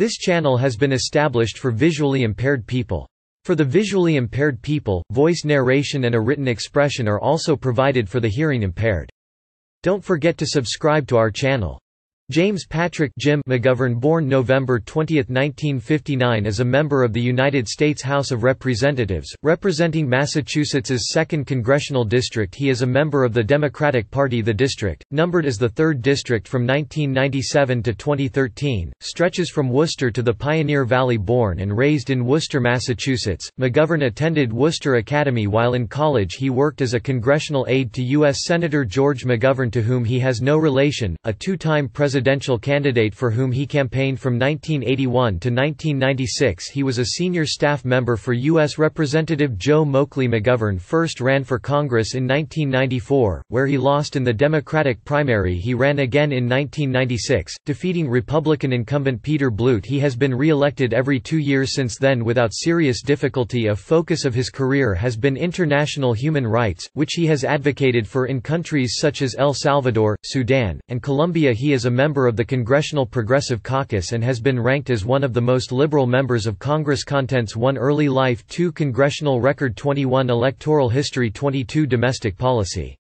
This channel has been established for visually impaired people. For the visually impaired people, voice narration and a written expression are also provided for the hearing impaired. Don't forget to subscribe to our channel. James Patrick Jim McGovern, born November 20, 1959, is a member of the United States House of Representatives, representing Massachusetts's 2nd Congressional District. He is a member of the Democratic Party. The district, numbered as the 3rd District from 1997 to 2013, stretches from Worcester to the Pioneer Valley. Born and raised in Worcester, Massachusetts, McGovern attended Worcester Academy. While in college he worked as a congressional aide to US Senator George McGovern, to whom he has no relation, a two-time presidential candidate for whom he campaigned from 1981 to 1996. He was a senior staff member for U.S. Representative Joe Moakley. McGovern first ran for Congress in 1994, where he lost in the Democratic primary. He ran again in 1996, defeating Republican incumbent Peter Blute. He has been re-elected every 2 years since then without serious difficulty. A focus of his career has been international human rights, which he has advocated for in countries such as El Salvador, Sudan, and Colombia. He is a member of the Congressional Progressive Caucus and has been ranked as one of the most liberal members of Congress. Contents: 1 Early life, 2 Congressional record, 21 Electoral history, 22 Domestic policy,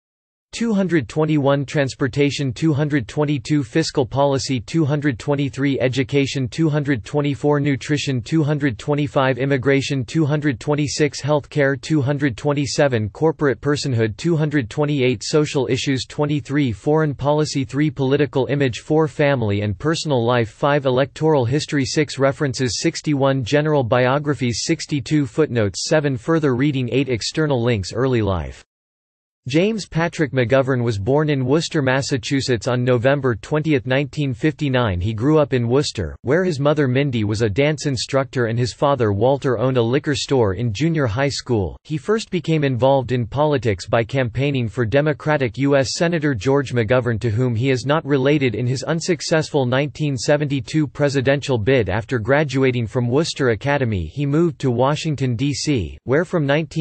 221 Transportation, 222 Fiscal policy, 223 Education, 224 Nutrition, 225 Immigration, 226 Healthcare, 227 Corporate personhood, 228 Social issues, 23 Foreign policy, 3 Political image, 4 Family and personal life, 5 Electoral history, 6 References, 61 General biographies, 62 Footnotes, 7 Further reading, 8 External links. Early life. James Patrick McGovern was born in Worcester, Massachusetts on November 20, 1959. He grew up in Worcester, where his mother Mindy was a dance instructor and his father Walter owned a liquor store in junior high school. He first became involved in politics by campaigning for Democratic US Senator George McGovern, to whom he is not related, in his unsuccessful 1972 presidential bid. After graduating from Worcester Academy, he moved to Washington, D.C., where from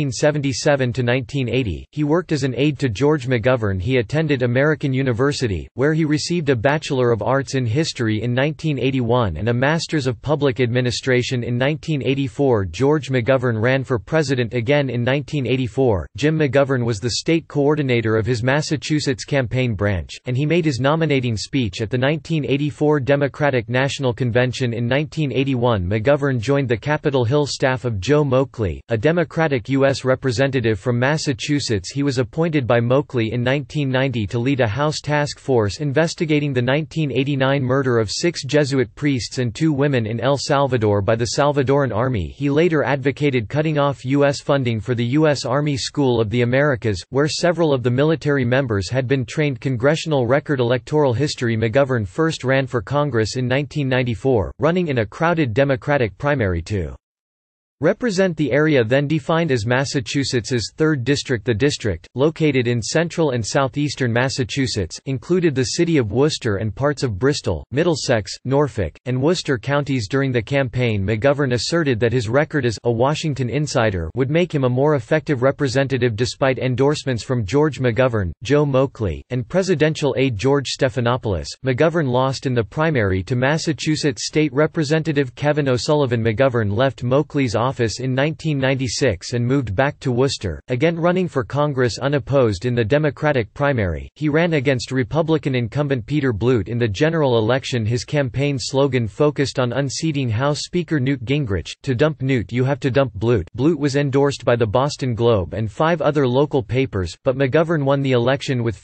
1977 to 1980, he worked as an aide to George McGovern. He attended American University, where he received a Bachelor of Arts in History in 1981 and a Master's of Public Administration in 1984. George McGovern ran for president again in 1984. Jim McGovern was the state coordinator of his Massachusetts campaign branch, and he made his nominating speech at the 1984 Democratic National Convention. In 1981, McGovern joined the Capitol Hill staff of Joe Moakley, a Democratic U.S. representative from Massachusetts. He was appointed by Moakley in 1990 to lead a House task force investigating the 1989 murder of 6 Jesuit priests and 2 women in El Salvador by the Salvadoran Army. He later advocated cutting off U.S. funding for the U.S. Army School of the Americas, where several of the military members had been trained. Congressional record. Electoral history. McGovern first ran for Congress in 1994, running in a crowded Democratic primary to represent the area then defined as Massachusetts's 3rd District. The district, located in central and southeastern Massachusetts, included the city of Worcester and parts of Bristol, Middlesex, Norfolk, and Worcester counties. During the campaign, McGovern asserted that his record as a Washington insider would make him a more effective representative. Despite endorsements from George McGovern, Joe Moakley, and presidential aide George Stephanopoulos, McGovern lost in the primary to Massachusetts State Representative Kevin O'Sullivan. McGovern left Moakley's office in 1996 and moved back to Worcester, again running for Congress unopposed in the Democratic primary. He ran against Republican incumbent Peter Blute in the general election. His campaign slogan focused on unseating House Speaker Newt Gingrich, "To dump Newt you have to dump Blute." Blute was endorsed by the Boston Globe and 5 other local papers, but McGovern won the election with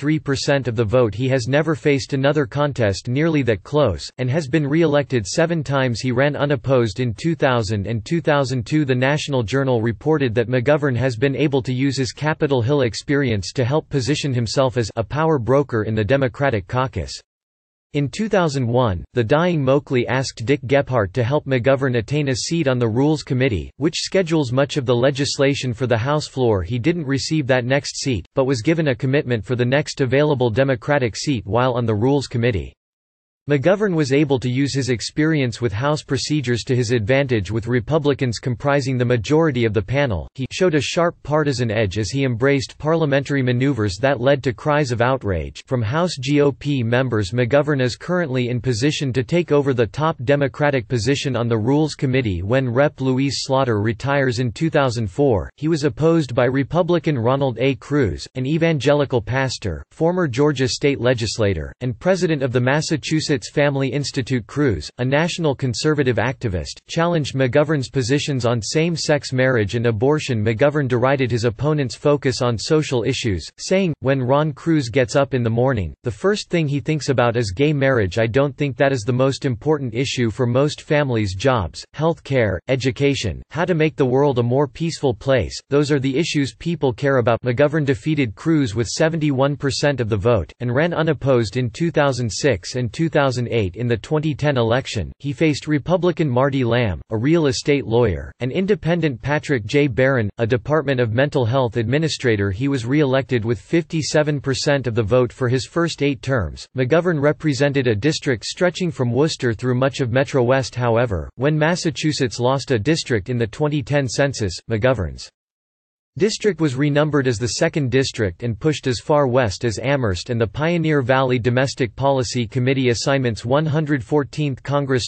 53% of the vote. He has never faced another contest nearly that close, and has been re-elected 7 times. He ran unopposed in 2000 and 2002. The National Journal reported that McGovern has been able to use his Capitol Hill experience to help position himself as a power broker in the Democratic caucus. In 2001, the dying Moakley asked Dick Gephardt to help McGovern attain a seat on the Rules Committee, which schedules much of the legislation for the House floor. He didn't receive that next seat, but was given a commitment for the next available Democratic seat while on the Rules Committee. McGovern was able to use his experience with House procedures to his advantage. With Republicans comprising the majority of the panel, he showed a sharp partisan edge as he embraced parliamentary maneuvers that led to cries of outrage from House GOP members. McGovern is currently in position to take over the top Democratic position on the Rules Committee when Rep. Louise Slaughter retires in 2004. He was opposed by Republican Ronald A. Cruz, an evangelical pastor, former Georgia state legislator, and president of the Massachusetts Family Institute. Cruz, a national conservative activist, challenged McGovern's positions on same-sex marriage and abortion. McGovern derided his opponent's focus on social issues, saying, "When Ron Cruz gets up in the morning, the first thing he thinks about is gay marriage. I don't think that is the most important issue for most families. Jobs, health care, education, how to make the world a more peaceful place, those are the issues people care about." McGovern defeated Cruz with 71% of the vote, and ran unopposed in 2006 and 2008. In the 2010 election, he faced Republican Marty Lamb, a real estate lawyer, and independent Patrick J. Barron, a Department of Mental Health administrator. He was re-elected with 57% of the vote for his first 8 terms. McGovern represented a district stretching from Worcester through much of Metro West. However, when Massachusetts lost a district in the 2010 census, McGovern's district was renumbered as the 2nd District and pushed as far west as Amherst and the Pioneer Valley. Domestic Policy Committee Assignments 114th Congress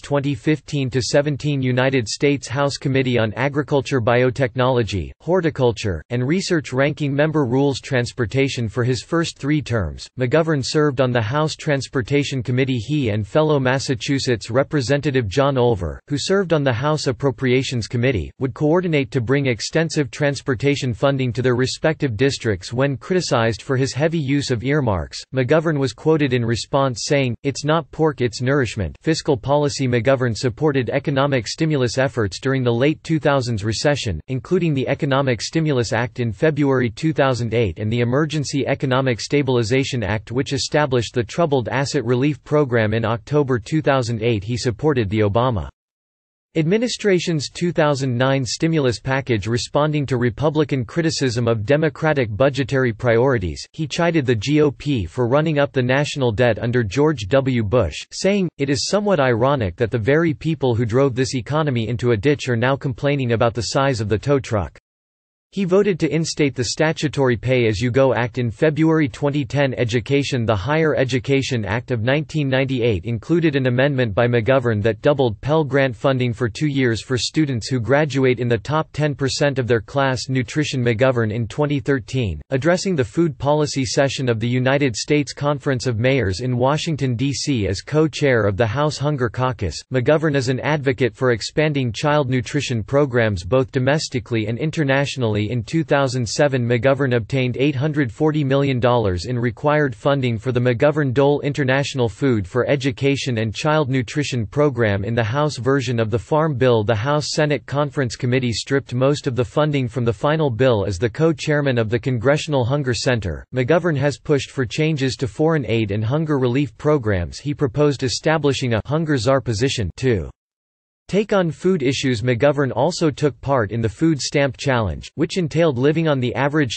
2015–17 United States House Committee on Agriculture, Biotechnology, Horticulture, and Research. Ranking Member Rules. Transportation. For his first 3 terms, McGovern served on the House Transportation Committee. He and fellow Massachusetts Representative John Olver, who served on the House Appropriations Committee, would coordinate to bring extensive transportation funding to their respective districts. When criticized for his heavy use of earmarks, McGovern was quoted in response saying, "It's not pork, it's nourishment." Fiscal policy. McGovern supported economic stimulus efforts during the late 2000s recession, including the Economic Stimulus Act in February 2008 and the Emergency Economic Stabilization Act, which established the Troubled Asset Relief Program in October 2008. He supported the Obama administration's 2009 stimulus package. Responding to Republican criticism of Democratic budgetary priorities, he chided the GOP for running up the national debt under George W. Bush, saying, "It is somewhat ironic that the very people who drove this economy into a ditch are now complaining about the size of the tow truck." He voted to instate the Statutory Pay-As-You-Go Act in February 2010. Education. The Higher Education Act of 1998 included an amendment by McGovern that doubled Pell Grant funding for 2 years for students who graduate in the top 10% of their class. Nutrition. McGovern in 2013, addressing the food policy session of the United States Conference of Mayors in Washington, D.C. as co-chair of the House Hunger Caucus, McGovern is an advocate for expanding child nutrition programs both domestically and internationally. In 2007, McGovern obtained $840 million in required funding for the McGovern-Dole International Food for Education and Child Nutrition Program in the House version of the Farm Bill. The House-Senate Conference Committee stripped most of the funding from the final bill. As the co-chairman of the Congressional Hunger Center, McGovern has pushed for changes to foreign aid and hunger relief programs. He proposed establishing a «hunger czar» position to take on food issues. McGovern also took part in the Food Stamp Challenge, which entailed living on the average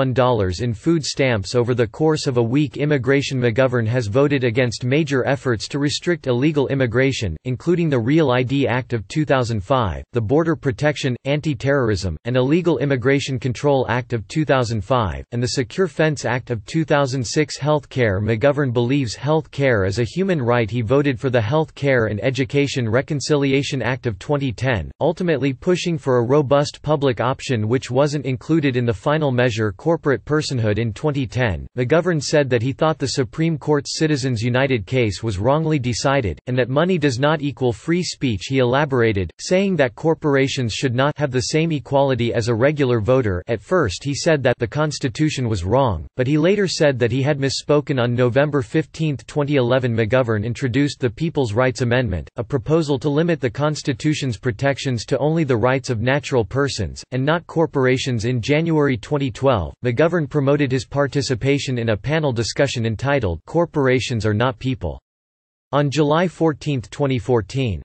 $21 in food stamps over the course of a week. Immigration. McGovern has voted against major efforts to restrict illegal immigration, including the Real ID Act of 2005, the Border Protection, Anti-Terrorism, and Illegal Immigration Control Act of 2005, and the Secure Fence Act of 2006. Health care. McGovern believes health care is a human right. He voted for the Health Care and Education Reconciliation Act of 2010, ultimately pushing for a robust public option which wasn't included in the final measure. Corporate personhood. In 2010, McGovern said that he thought the Supreme Court's Citizens United case was wrongly decided, and that money does not equal free speech. He elaborated, saying that corporations should not have the same equality as a regular voter. At first he said that the Constitution was wrong, but he later said that he had misspoken. On November 15, 2011, McGovern introduced the People's Rights Amendment, a proposal to limit the Constitution's protections to only the rights of natural persons, and not corporations. In January 2012, McGovern promoted his participation in a panel discussion entitled "Corporations Are Not People." On July 14, 2014.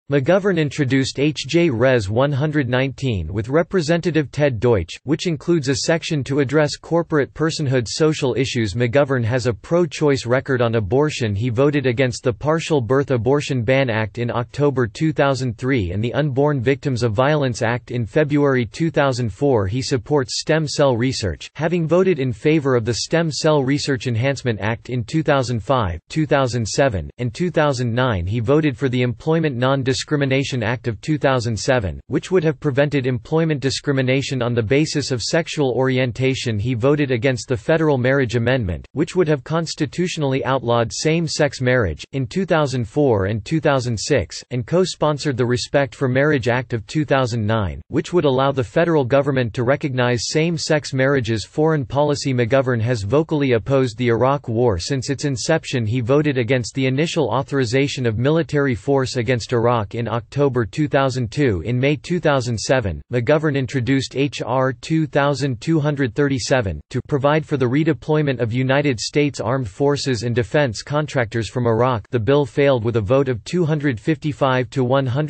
McGovern introduced H.J. Res. 119 with Representative Ted Deutsch, which includes a section to address corporate personhood social issues. McGovern has a pro-choice record on abortion. He voted against the Partial Birth Abortion Ban Act in October 2003 and the Unborn Victims of Violence Act in February 2004. He supports stem cell research, having voted in favor of the Stem Cell Research Enhancement Act in 2005, 2007, and 2009. He voted for the Employment Non-Discrimination Act of 2007, which would have prevented employment discrimination on the basis of sexual orientation. He voted against the Federal Marriage Amendment, which would have constitutionally outlawed same-sex marriage, in 2004 and 2006, and co-sponsored the Respect for Marriage Act of 2009, which would allow the federal government to recognize same-sex marriages. Foreign policy. McGovern has vocally opposed the Iraq War since its inception. He voted against the initial authorization of military force against Iraq in October 2002. In May 2007, McGovern introduced H.R. 2237, to provide for the redeployment of United States Armed Forces and defense contractors from Iraq. The bill failed with a vote of 255 to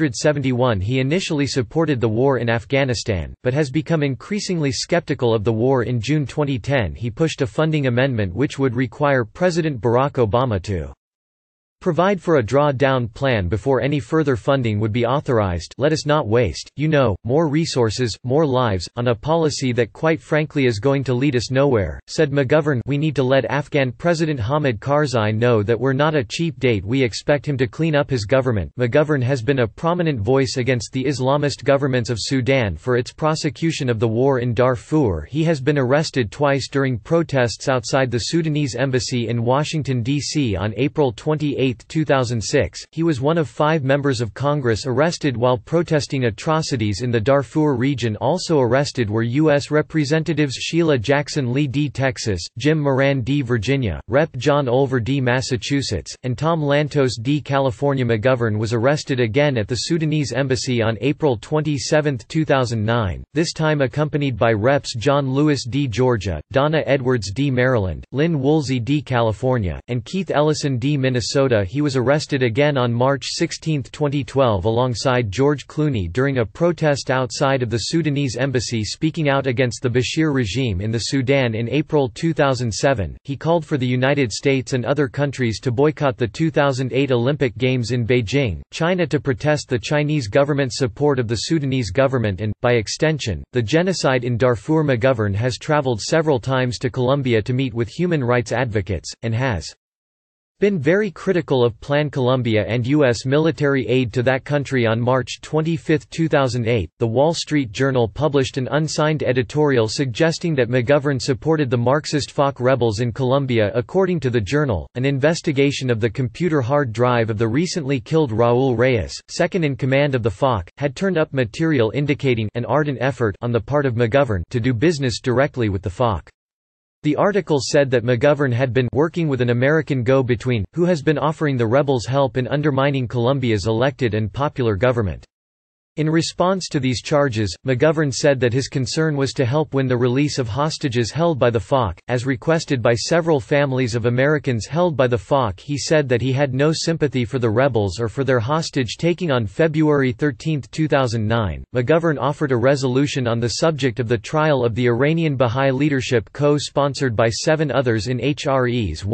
171. He initially supported the war in Afghanistan, but has become increasingly skeptical of the war. In June 2010, he pushed a funding amendment which would require President Barack Obama to provide for a draw-down plan before any further funding would be authorized. Let us not waste, more resources, more lives, on a policy that quite frankly is going to lead us nowhere, said McGovern. We need to let Afghan President Hamid Karzai know that we're not a cheap date. We expect him to clean up his government. McGovern has been a prominent voice against the Islamist governments of Sudan for its prosecution of the war in Darfur. He has been arrested twice during protests outside the Sudanese embassy in Washington, D.C. On April 28, 2006, he was one of 5 members of Congress arrested while protesting atrocities in the Darfur region. Also arrested were U.S. Representatives Sheila Jackson Lee D. Texas, Jim Moran D. Virginia, Rep. John Olver D. Massachusetts, and Tom Lantos D. California. McGovern was arrested again at the Sudanese embassy on April 27, 2009, this time accompanied by Reps. John Lewis D. Georgia, Donna Edwards D. Maryland, Lynn Woolsey D. California, and Keith Ellison D. Minnesota. He was arrested again on March 16, 2012 alongside George Clooney during a protest outside of the Sudanese embassy speaking out against the Bashir regime in the Sudan. In April 2007, he called for the United States and other countries to boycott the 2008 Olympic Games in Beijing, China to protest the Chinese government's support of the Sudanese government and, by extension, the genocide in Darfur. McGovern has traveled several times to Colombia to meet with human rights advocates, and has been very critical of Plan Colombia and U.S. military aid to that country. On March 25, 2008, The Wall Street Journal published an unsigned editorial suggesting that McGovern supported the Marxist FARC rebels in Colombia. According to the journal, an investigation of the computer hard drive of the recently killed Raúl Reyes, second in command of the FARC, had turned up material indicating an ardent effort on the part of McGovern to do business directly with the FARC. The article said that McGovern had been working with an American go-between, who has been offering the rebels help in undermining Colombia's elected and popular government. In response to these charges, McGovern said that his concern was to help win the release of hostages held by the FARC, as requested by several families of Americans held by the FARC. He said that he had no sympathy for the rebels or for their hostage-taking. On February 13, 2009, McGovern offered a resolution on the subject of the trial of the Iranian Bahá'í leadership co-sponsored by 7 others in HREs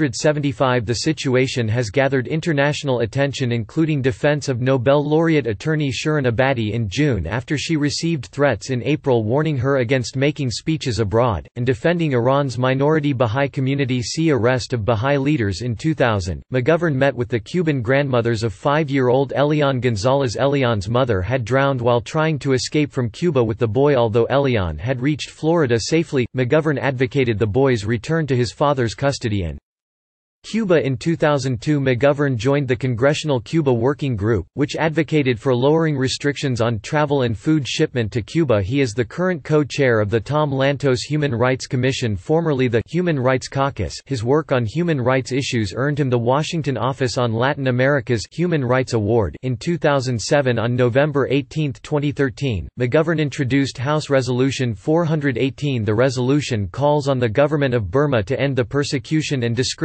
175. The situation has gathered international attention, including defense of Nobel laureate attorney Shirin Ebadi in June after she received threats in April warning her against making speeches abroad, and defending Iran's minority Bahá'í community. See arrest of Bahá'í leaders in 2000. McGovern met with the Cuban grandmothers of 5-year-old Elian Gonzalez. Elian's mother had drowned while trying to escape from Cuba with the boy. Although Elian had reached Florida safely, McGovern advocated the boy's return to his father's custody in Cuba. In 2002, McGovern joined the Congressional Cuba Working Group, which advocated for lowering restrictions on travel and food shipment to Cuba. He is the current co-chair of the Tom Lantos Human Rights Commission, formerly the Human Rights Caucus. His work on human rights issues earned him the Washington Office on Latin America's Human Rights Award. In 2007, on November 18, 2013, McGovern introduced House Resolution 418. The resolution calls on the government of Burma to end the persecution and discrimination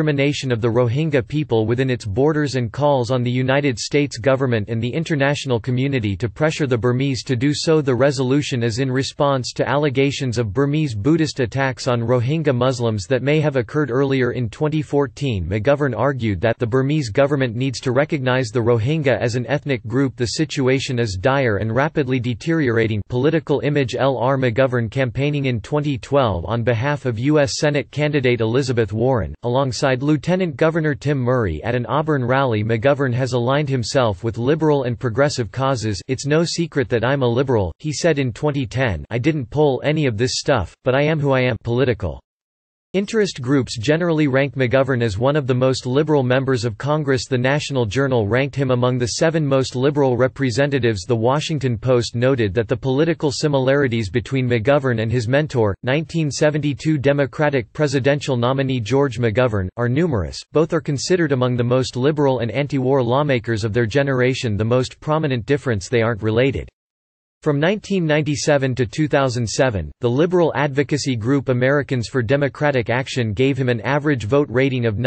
situation of the Rohingya people within its borders and calls on the United States government and the international community to pressure the Burmese to do so. The resolution is in response to allegations of Burmese Buddhist attacks on Rohingya Muslims that may have occurred earlier in 2014. McGovern argued that the Burmese government needs to recognize the Rohingya as an ethnic group. The situation is dire and rapidly deteriorating. Political image. L.R. McGovern, campaigning in 2012 on behalf of U.S. Senate candidate Elizabeth Warren, alongside Lieutenant Governor Tim Murray at an Auburn rally. McGovern has aligned himself with liberal and progressive causes. "It's no secret that I'm a liberal," he said in 2010. "I didn't poll any of this stuff, but I am who I am." Political interest groups generally rank McGovern as one of the most liberal members of Congress. The National Journal ranked him among the 7 most liberal representatives. The Washington Post noted that the political similarities between McGovern and his mentor, 1972 Democratic presidential nominee George McGovern, are numerous. Both are considered among the most liberal and anti-war lawmakers of their generation. The most prominent difference: they aren't related. From 1997 to 2007, the liberal advocacy group Americans for Democratic Action gave him an average vote rating of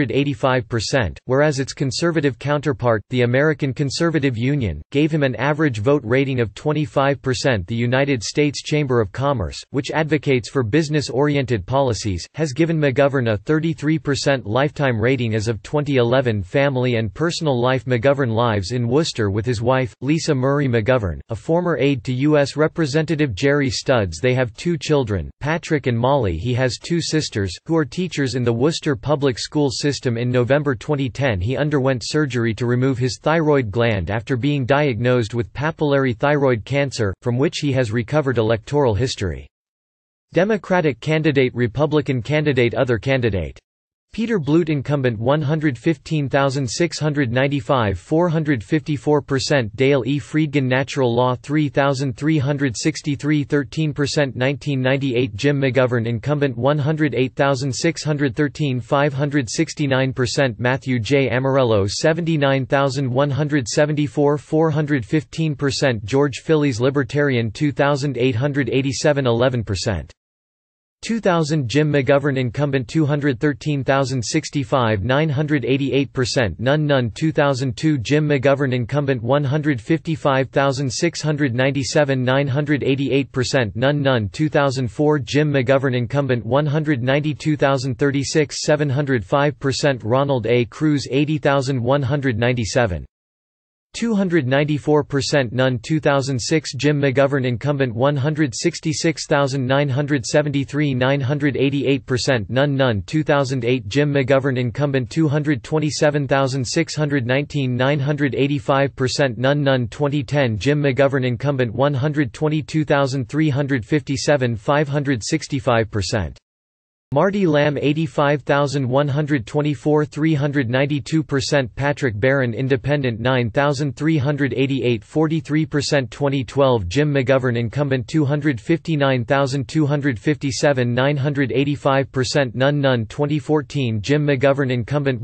985%, whereas its conservative counterpart, the American Conservative Union, gave him an average vote rating of 25%. The United States Chamber of Commerce, which advocates for business-oriented policies, has given McGovern a 33% lifetime rating as of 2011. Family and personal life. McGovern lives in Worcester with his wife, Lisa Murray McGovern, a former aide to U.S. Representative Jerry Studds. They have 2 children, Patrick and Molly. He has 2 sisters, who are teachers in the Worcester public school system. In November 2010 he underwent surgery to remove his thyroid gland after being diagnosed with papillary thyroid cancer, from which he has recovered. Electoral history. Democratic candidate, Republican candidate, other candidate. Peter Blute, incumbent, 115,695, 454%. Dale E. Friedgen, natural law, 3,363, 13%, 1998. Jim McGovern, incumbent, 108,613, 569%. Matthew J. Amarello, 79,174, 415%. George Phillies, libertarian, 2,887, 11%. 2000. Jim McGovern, incumbent, 213,065, 988%. None. 2002. Jim McGovern, incumbent, 155,697, 988%. None. 2004. Jim McGovern, incumbent, 192,036, 705%. Ronald A. Cruz, 80,197. 294%. None. 2006. Jim McGovern, incumbent, 166,973, 988%. None. 2008. Jim McGovern, incumbent, 227,619, 985%. None. 2010. Jim McGovern, incumbent, 122,357, 565%. Marty Lamb, 85,124, 392%. Patrick Barron, independent, 9,388, 43%. 2012. Jim McGovern, incumbent, 259,257, 985%. None. 2014. Jim McGovern, incumbent,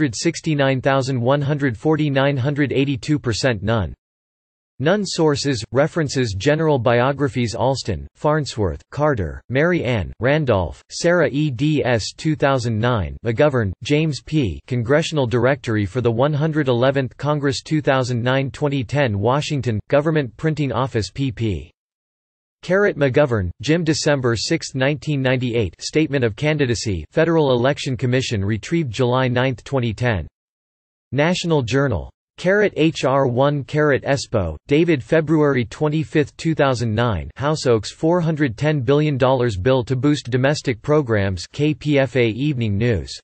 169,140, 982%. None. Sources, references. General biographies. Alston, Farnsworth, Carter, Mary Ann, Randolph, Sarah eds. 2009. McGovern, James P. Congressional Directory for the 111th Congress. 2009-2010. Washington, Government Printing Office. pp. McGovern, Jim. December 6, 1998. Statement of Candidacy. Federal Election Commission. Retrieved July 9, 2010. National Journal. HR1 Espo, David. February 25, 2009. House Oaks $410 billion bill to boost domestic programs. KPFA Evening News.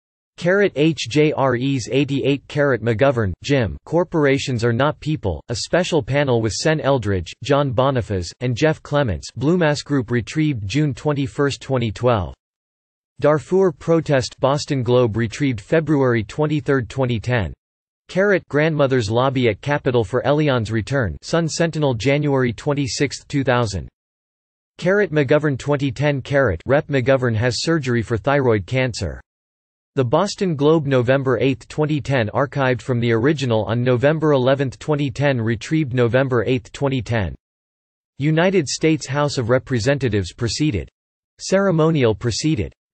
HJREs 88. McGovern, Jim. Corporations Are Not People, a special panel with Sen Eldridge, John Boniface, and Jeff Clements. Bluemass Group. Retrieved June 21, 2012. Darfur protest. Boston Globe. Retrieved February 23, 2010. Grandmother's Lobby at Capitol for Elian's Return. Sun Sentinel. January 26, 2000. McGovern 2010. Rep. McGovern has surgery for thyroid cancer. The Boston Globe. November 8, 2010. Archived from the original on November 11, 2010. Retrieved November 8, 2010. United States House of Representatives. Proceeded. Ceremonial. Proceeded.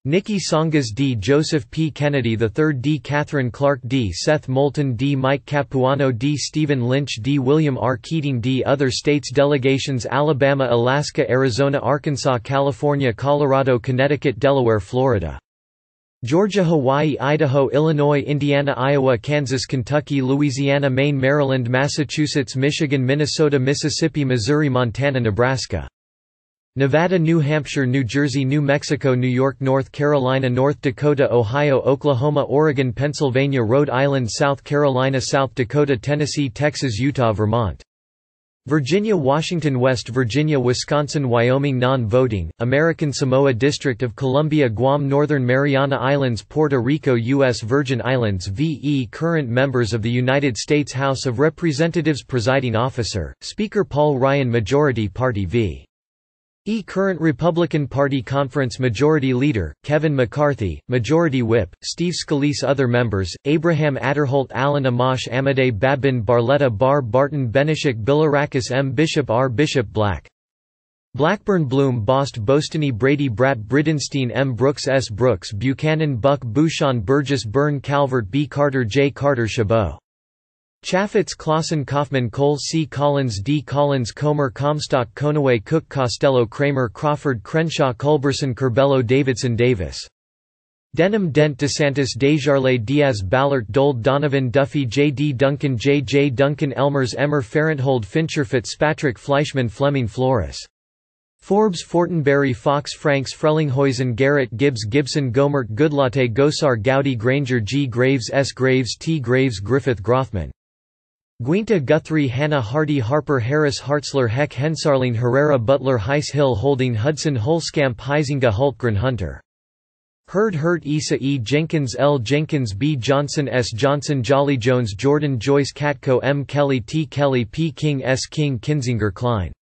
Nikki Songas D. Joseph P. Kennedy III D. Catherine Clark D. Seth Moulton D. Mike Capuano D. Stephen Lynch D. William R. Keating D. Other states delegations: Alabama, Alaska, Arizona, Arkansas, California, Colorado, Connecticut, Delaware, Florida, Georgia, Hawaii, Idaho, Illinois, Indiana, Iowa, Kansas, Kentucky, Louisiana, Maine, Maryland, Massachusetts, Michigan, Minnesota, Mississippi, Missouri, Montana, Nebraska, Nevada, New Hampshire, New Jersey, New Mexico, New York, North Carolina, North Dakota, Ohio, Oklahoma, Oregon, Pennsylvania, Rhode Island, South Carolina, South Dakota, Tennessee, Texas, Utah, Vermont, Virginia, Washington, West Virginia, Wisconsin, Wyoming. Non-voting: American Samoa, District of Columbia, Guam, Northern Mariana Islands, Puerto Rico, U.S. Virgin Islands. VE Current members of the United States House of Representatives. Presiding officer: Speaker Paul Ryan. Majority Party v. Current Republican Party Conference. Majority Leader: Kevin McCarthy. Majority Whip: Steve Scalise. Other members: Abraham Adderholt, Alan Amash, Amadei Babin, Barletta Barr, Barton Benishik, Bilirakis, M. Bishop, R. Bishop Black, Blackburn, Bloom, Bost, Bostony, Brady, Bratt, Bridenstine, M. Brooks, S. Brooks, Buchanan, Buck, Bouchon, Burgess, Byrne, Calvert, B. Carter, J. Carter, Chabot, Chaffetz, Clausen, Kaufman, Cole, C. Collins, D. Collins, Comer, Comstock, Conaway, Cook, Costello, Kramer, Crawford, Crenshaw, Culberson, Curbelo, Davidson, Davis, Denham, Dent, DeSantis, Desjardins, Diaz, Ballard, Dole, Donovan, Duffy, J. D. Duncan, J. J. Duncan, Elmers, Emmer, Farenthold, Fincher, Fitzpatrick, Fleischman, Fleming, Flores, Forbes, Fortenberry, Fox, Franks, Frellinghuizen, Garrett, Gibbs, Gibson, Gomert, Goodlatte, Gosar, Gowdy, Granger, G. Graves, S. Graves, T. Graves, Griffith, Grothman, Guinta, Guthrie, Hannah, Hardy, Harper, Harris, Hartzler, Heck, Hensarling, Herrera, Butler, Heiss, Hill, Holding, Hudson, Holskamp, Huizinga, Hultgren, Hunter, Hurd, Hurt, Issa, E. Jenkins, L. Jenkins, B. Johnson, S. Johnson, Jolly, Jones, Jordan, Joyce, Katko, M. Kelly, T. Kelly, P. King, S. King, Kinzinger, Klein.